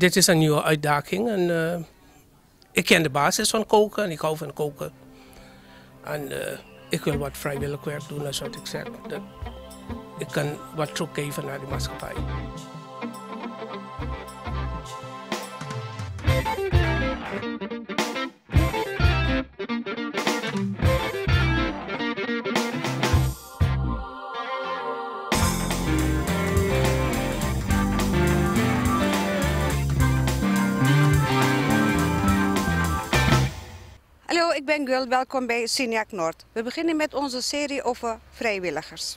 Dit is een nieuwe uitdaging en ik ken de basis van koken en ik hou van koken. En ik wil wat vrijwillig werk doen, dat is wat ik zeg. Dat ik kan wat teruggeven naar de maatschappij. Hallo, ik ben Gul. Welkom bij Signac Noord. We beginnen met onze serie over vrijwilligers.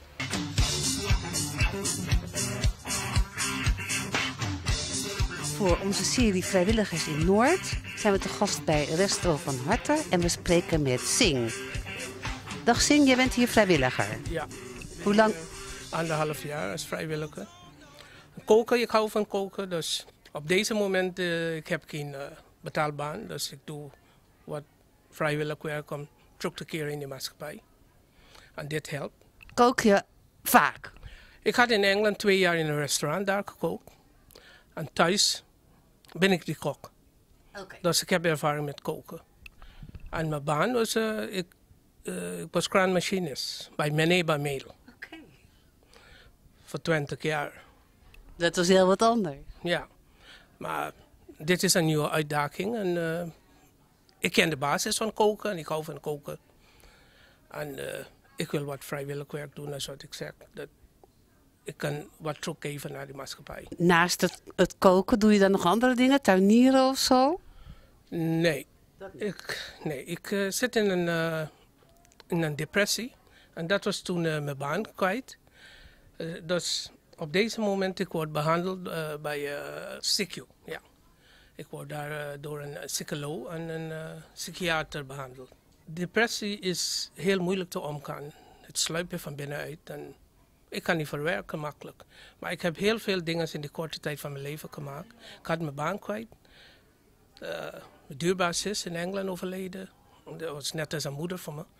Voor onze serie Vrijwilligers in Noord zijn we te gast bij Restaurant Van Harten en we spreken met Sing. Dag Sing, jij bent hier vrijwilliger. Ja. Hoe lang? 1,5 jaar als vrijwilliger. Koken, ik hou van koken, dus op deze moment ik heb geen betaalbaan, dus ik doe wat vrijwillig werk om terug te keren in de maatschappij. En dit helpt. Kook je vaak? Ik had in Engeland 2 jaar in een restaurant daar gekookt. En thuis ben ik die kok. Okay. Dus ik heb ervaring met koken. En mijn baan was, ik was kraanmachinist bij Meneba Mail. Okay. Voor 20 jaar. Dat was heel wat anders. Ja, maar dit is een nieuwe uitdaging. En ik ken de basis van koken en ik hou van koken. En ik wil wat vrijwillig werk doen, dat is wat ik zeg. Dat ik kan wat teruggeven naar de maatschappij. Naast het koken, doe je dan nog andere dingen? Tuinieren of zo? Nee, ik zit in een depressie. En dat was toen mijn baan kwijt. Dus op deze moment ik word behandeld bij SICU. Ja. Ik word daar door een psycholoog en een psychiater behandeld. Depressie is heel moeilijk te omgaan. Het sluipt je van binnenuit en ik kan niet verwerken makkelijk. Maar ik heb heel veel dingen in de korte tijd van mijn leven gemaakt. Ik had mijn baan kwijt. Mijn dierbare zus in Engeland overleden. Dat was net als een moeder voor me.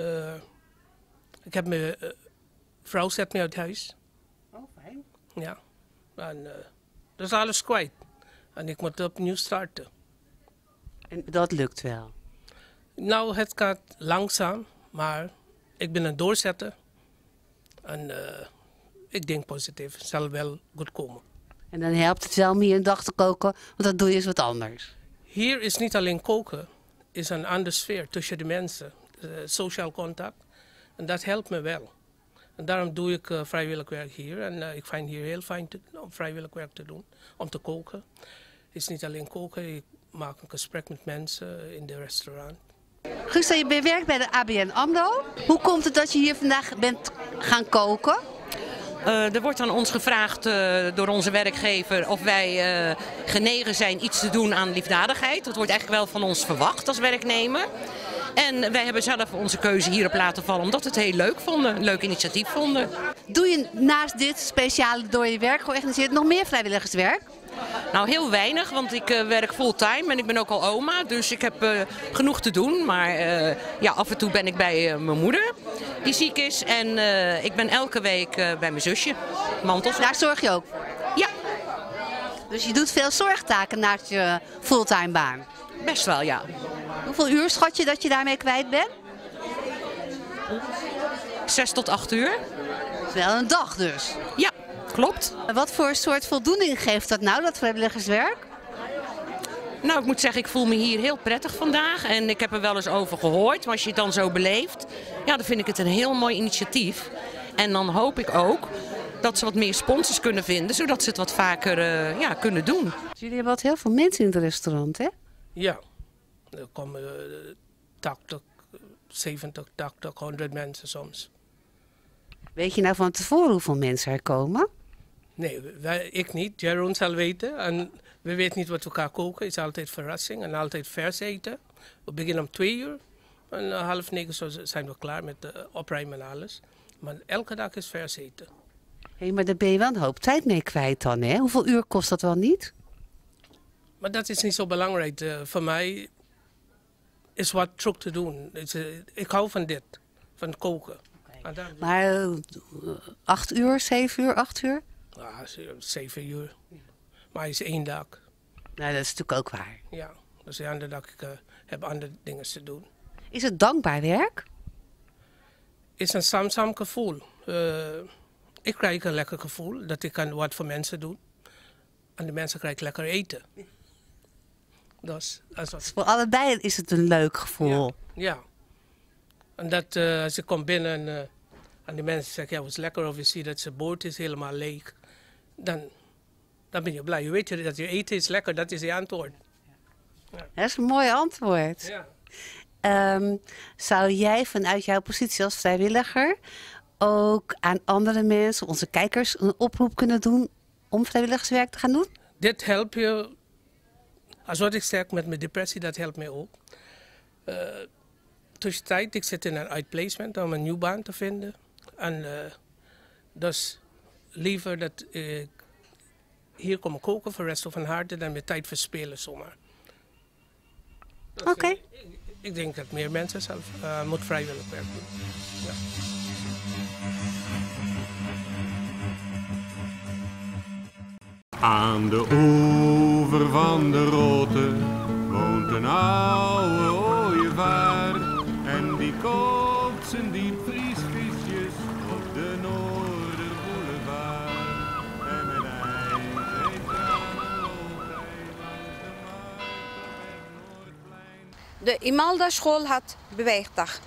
Ik heb mijn vrouw zet me uit huis. Oh, fijn. Ja. En dat is alles kwijt. En ik moet opnieuw starten. En dat lukt wel? Nou, het gaat langzaam, maar ik ben een doorzetter. En ik denk positief. Het zal wel goed komen. En dan helpt het wel om hier een dag te koken, want dat doe je eens wat anders. Hier is niet alleen koken. Het is een andere sfeer tussen de mensen. Sociaal contact. En dat helpt me wel. En daarom doe ik vrijwillig werk hier. En ik vind het hier heel fijn om vrijwillig werk te doen. Om te koken. Het is niet alleen koken. Ik maak een gesprek met mensen in de restaurant. Gusta, je werkt bij de ABN AMRO. Hoe komt het dat je hier vandaag bent gaan koken? Er wordt aan ons gevraagd door onze werkgever of wij genegen zijn iets te doen aan liefdadigheid. Dat wordt eigenlijk wel van ons verwacht als werknemer. En wij hebben zelf onze keuze hierop laten vallen omdat we het heel leuk vonden, een leuk initiatief vonden. Doe je naast dit speciale door je werk georganiseerd nog meer vrijwilligerswerk? Nou, heel weinig, want ik werk fulltime en ik ben ook al oma, dus ik heb genoeg te doen. Maar ja, af en toe ben ik bij mijn moeder, die ziek is. En ik ben elke week bij mijn zusje, Mantos. Daar zorg je ook voor? Ja. Dus je doet veel zorgtaken naast je fulltime baan? Best wel, ja. Hoeveel uur schat je dat je daarmee kwijt bent? 6 tot 8 uur. Dat is wel een dag dus. Ja, klopt. Wat voor soort voldoening geeft dat nou, dat vrijwilligerswerk? Nou, ik moet zeggen, ik voel me hier heel prettig vandaag. En ik heb er wel eens over gehoord. Maar als je het dan zo beleeft, ja, dan vind ik het een heel mooi initiatief. En dan hoop ik ook dat ze wat meer sponsors kunnen vinden, zodat ze het wat vaker kunnen doen. Dus jullie hebben wat heel veel mensen in het restaurant, hè? Ja, er komen 80, 70, 80, 100 mensen soms. Weet je nou van tevoren hoeveel mensen er komen? Nee, ik niet. Jeroen zal weten. En we weten niet wat we elkaar koken. Het is altijd verrassing en altijd vers eten. We beginnen om 2 uur. En 8:30 zo zijn we klaar met opruimen en alles. Maar elke dag is vers eten. Hé, maar daar ben je wel een hoop tijd mee kwijt dan, hè? Hoeveel uur kost dat wel niet? Maar dat is niet zo belangrijk. Voor mij is wat terug te doen. Ik hou van dit, van koken. Okay. Maar 8 uur, 7 uur, 8 uur? Ja, 7 uur. Maar het is 1 dag. Nou, dat is natuurlijk ook waar. Ja, dus de andere dag ik heb andere dingen te doen. Is het dankbaar werk? Is een samen gevoel. Ik krijg een lekker gevoel dat ik kan wat voor mensen doen. En de mensen krijgen lekker eten. Dus voor allebei is het een leuk gevoel. Ja. En dat als ik kom binnen en de mensen zeggen, ja, het is lekker, of je ziet dat zijn boot is helemaal leeg. Dan ben je blij. Je weet dat je eten is lekker, dat is je antwoord. Ja. Dat is een mooi antwoord. Ja. Zou jij vanuit jouw positie als vrijwilliger ook aan andere mensen, onze kijkers, een oproep kunnen doen om vrijwilligerswerk te gaan doen? Dit helpt je. Als wat ik zeg met mijn depressie, dat helpt mij ook. Tussentijd, ik zit in een uitplacement om een nieuwe baan te vinden. En dus liever dat ik hier kom koken voor Resto van Harte dan meer tijd verspelen zomaar. Dus, Oké. Ik denk dat meer mensen zelf moet vrijwillig werk doen. Ja. Aan de oever van de Rote woont een oude ooievaar. En die koopt zijn diepvriesvisjes op de Noorderboulevard. En met ijzeren tranen loopt hij langs de markt op het Noordplein. De Imelda School had beweegdag.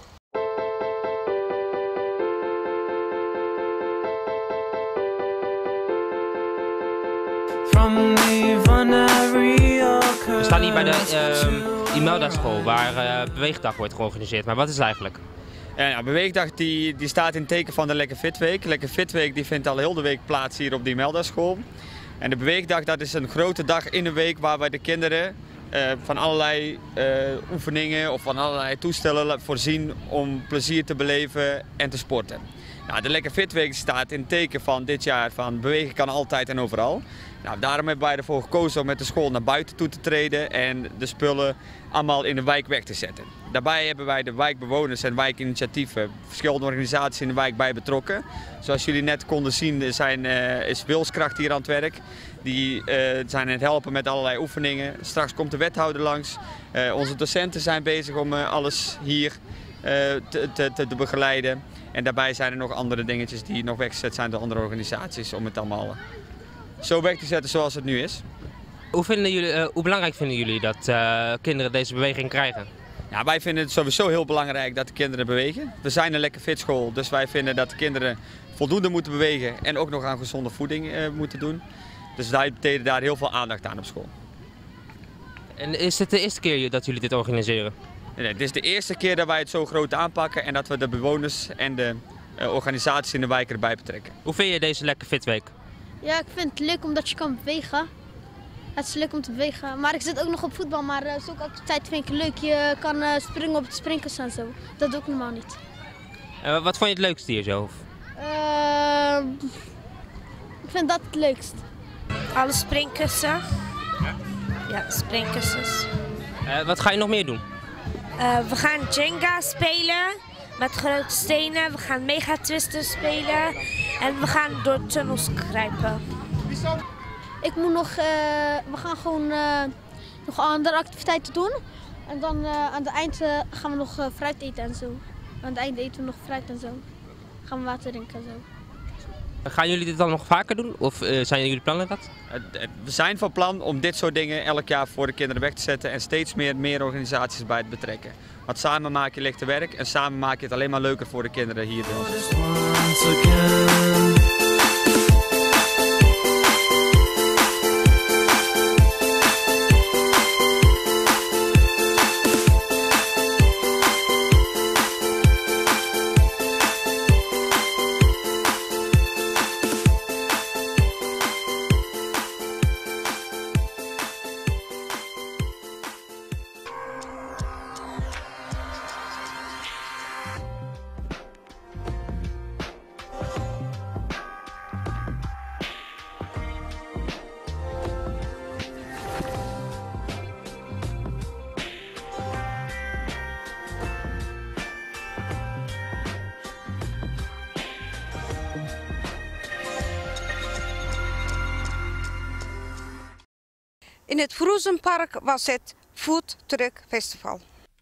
We staan hier bij de Imelda School, waar Beweegdag wordt georganiseerd. Maar wat is het eigenlijk? Ja, Beweegdag die staat in het teken van de Lekker Fit Week. Lekker Fit Week die vindt al heel de week plaats hier op de Imelda School. En de Beweegdag dat is een grote dag in de week waarbij de kinderen van allerlei oefeningen of van allerlei toestellen voorzien om plezier te beleven en te sporten. Nou, de Lekker Fit Week staat in het teken van dit jaar van bewegen kan altijd en overal. Nou, daarom hebben wij ervoor gekozen om met de school naar buiten toe te treden en de spullen allemaal in de wijk weg te zetten. Daarbij hebben wij de wijkbewoners en wijkinitiatieven, verschillende organisaties in de wijk bij betrokken. Zoals jullie net konden zien is Wilskracht hier aan het werk. Die zijn aan het helpen met allerlei oefeningen. Straks komt de wethouder langs. Onze docenten zijn bezig om alles hier te begeleiden. En daarbij zijn er nog andere dingetjes die nog weggezet zijn door andere organisaties om het allemaal zo weg te zetten zoals het nu is. Hoe belangrijk vinden jullie dat kinderen deze beweging krijgen? Ja, wij vinden het sowieso heel belangrijk dat de kinderen bewegen. We zijn een Lekker Fit School, dus wij vinden dat de kinderen voldoende moeten bewegen en ook nog aan gezonde voeding moeten doen. Dus wij besteden daar heel veel aandacht aan op school. En is het de eerste keer dat jullie dit organiseren? Nee, het is de eerste keer dat wij het zo groot aanpakken en dat we de bewoners en de organisaties in de wijk erbij betrekken. Hoe vind je deze Lekker Fit Week? Ja, ik vind het leuk omdat je kan bewegen. Het is leuk om te bewegen. Maar ik zit ook nog op voetbal, maar zulke activiteiten vind ik leuk. Je kan springen op het springkussen en zo. Dat doe ik normaal niet. Wat vond je het leukste hier zo? Ik vind dat het leukst. Alle springkussen. Ja, springkussens. Wat ga je nog meer doen? We gaan Jenga spelen met grote stenen. We gaan Mega Twister spelen. En we gaan door tunnels kruipen. Ik moet nog, we gaan gewoon nog andere activiteiten doen. En dan aan het eind gaan we nog fruit eten en zo. Aan het eind eten we nog fruit en zo. Gaan we water drinken en zo. Gaan jullie dit dan nog vaker doen? Of zijn jullie plannen dat? We zijn van plan om dit soort dingen elk jaar voor de kinderen weg te zetten en steeds meer organisaties bij te betrekken. Want samen maak je lichter werk en samen maak je het alleen maar leuker voor de kinderen hier bij ons. In het Vroesenpark was het Food Truck Festival.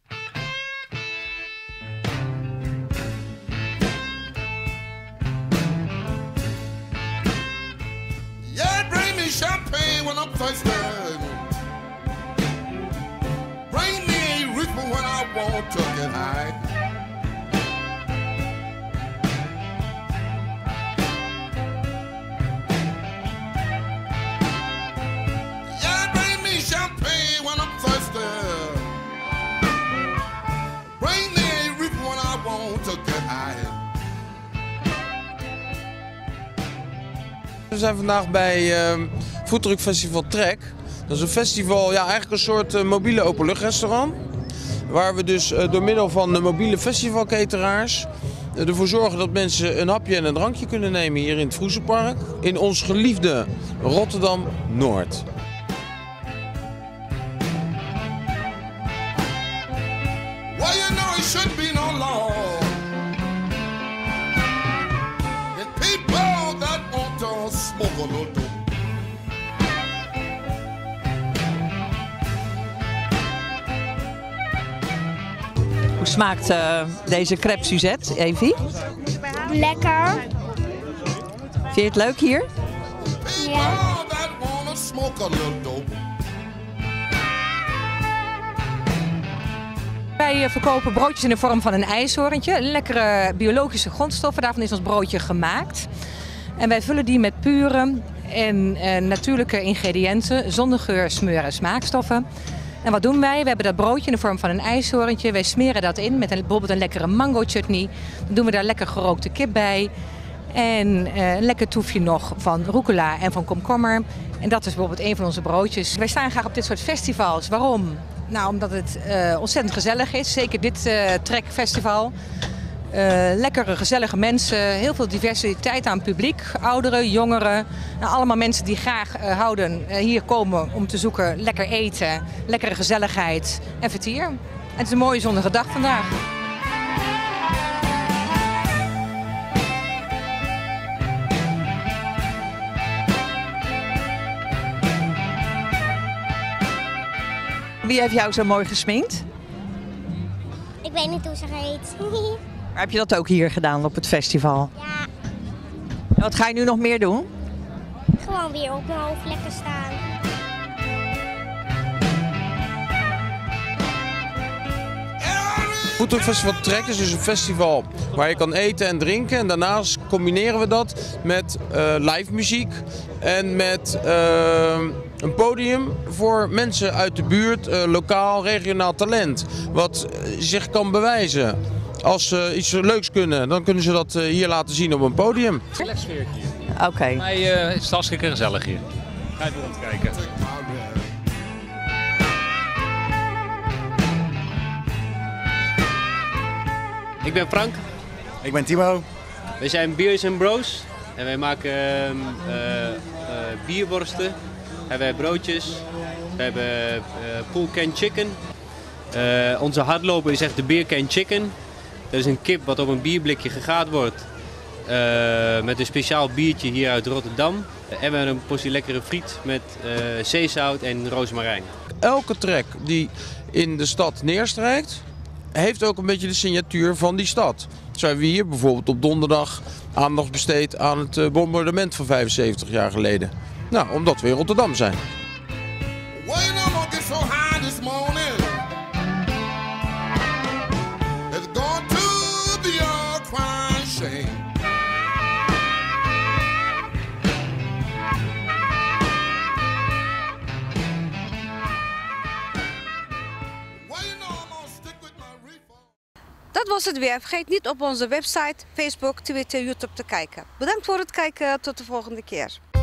Yeah, bring me champagne when I'm thirsty. Bring me a reefer when I want to get high. Yeah, bring me champagne when I'm thirsty. Bring me a reefer when I want to get high. We zijn vandaag bij Food Truck Festival Trek. Dat is een festival, ja, eigenlijk een soort mobiele openluchtrestaurant. Waar we dus door middel van de mobiele festivalcateraars ervoor zorgen dat mensen een hapje en een drankje kunnen nemen hier in het Vroesenpark. In ons geliefde Rotterdam-Noord. Well, you know it should be no law. And people that want to smoke a little dope. Hoe smaakt deze crêpe Suzette, Evie? Lekker. Vind je het leuk hier? Ja. People that want to smoke a little dope. Wij verkopen broodjes in de vorm van een ijshoorntje. Lekkere biologische grondstoffen, daarvan is ons broodje gemaakt. En wij vullen die met pure en natuurlijke ingrediënten, zonder geur, smeur en smaakstoffen. En wat doen wij? We hebben dat broodje in de vorm van een ijshoorntje. Wij smeren dat in met bijvoorbeeld een lekkere mango chutney. Dan doen we daar lekker gerookte kip bij. En een lekker toefje nog van rucola en van komkommer. En dat is bijvoorbeeld een van onze broodjes. Wij staan graag op dit soort festivals. Waarom? Nou, omdat het ontzettend gezellig is. Zeker dit trekfestival. Lekkere, gezellige mensen. Heel veel diversiteit aan publiek. Ouderen, jongeren. Nou, allemaal mensen die graag hier komen om te zoeken. Lekker eten, lekkere gezelligheid en vertier. En het is een mooie zonnige dag vandaag. Wie heeft jou zo mooi gesminkt? Ik weet niet hoe ze heet. Maar heb je dat ook hier gedaan op het festival? Ja, En wat ga je nu nog meer doen? gewoon weer op mijn hoofd lekker staan. Food Truck Festival Trek is dus een festival waar je kan eten en drinken. En daarnaast combineren we dat met live muziek en met een podium voor mensen uit de buurt, lokaal, regionaal talent. Wat zich kan bewijzen. Als ze iets leuks kunnen, dan kunnen ze dat hier laten zien op een podium. Relax sfeertje hier. Oké. Voor mij is het hartstikke gezellig hier. Ga even rondkijken. Ik ben Frank. Ik ben Timo. We zijn Beers & Bros. En wij maken bierworsten. En wij hebben broodjes. We hebben pulled canned chicken. Onze hardloper is echt de beer canned chicken. Dat is een kip wat op een bierblikje gegaard wordt. Met een speciaal biertje hier uit Rotterdam. En we hebben een portie lekkere friet met zeezout en rozemarijn. Elke trek die in de stad neerstrijkt, heeft ook een beetje de signatuur van die stad. Zo hebben we hier bijvoorbeeld op donderdag aandacht besteed aan het bombardement van 75 jaar geleden. Nou, omdat we in Rotterdam zijn. Dat was het weer. Vergeet niet op onze website, Facebook, Twitter, YouTube te kijken. Bedankt voor het kijken. Tot de volgende keer.